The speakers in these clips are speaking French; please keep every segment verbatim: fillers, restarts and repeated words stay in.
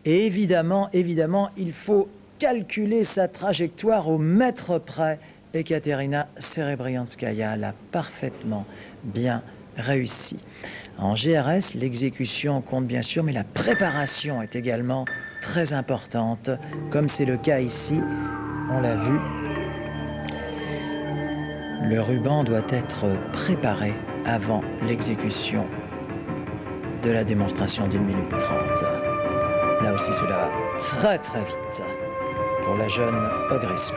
Et évidemment, évidemment, il faut calculer sa trajectoire au mètre près. Ekaterina Serebrianskaya l'a parfaitement bien réussi. En G R S, l'exécution compte bien sûr, mais la préparation est également très importante, comme c'est le cas ici, on l'a vu. Le ruban doit être préparé avant l'exécution de la démonstration d'une minute trente. Là aussi, cela va très très vite pour la jeune Ogrysko.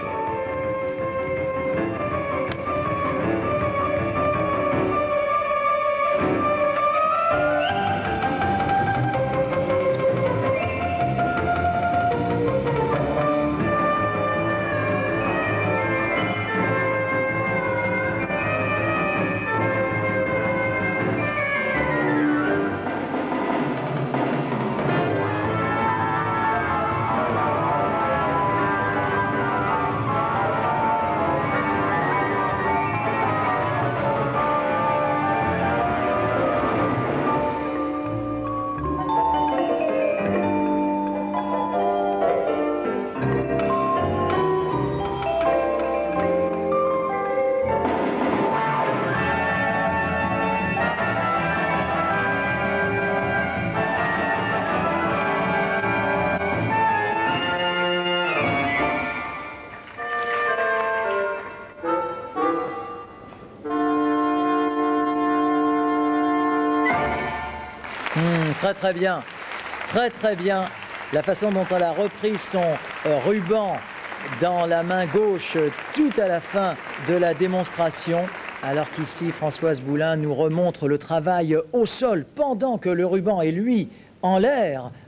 Mmh, très très bien, très très bien. La façon dont elle a repris son euh, ruban dans la main gauche tout à la fin de la démonstration. Alors qu'ici, Françoise Boulin nous remontre le travail au sol pendant que le ruban est lui en l'air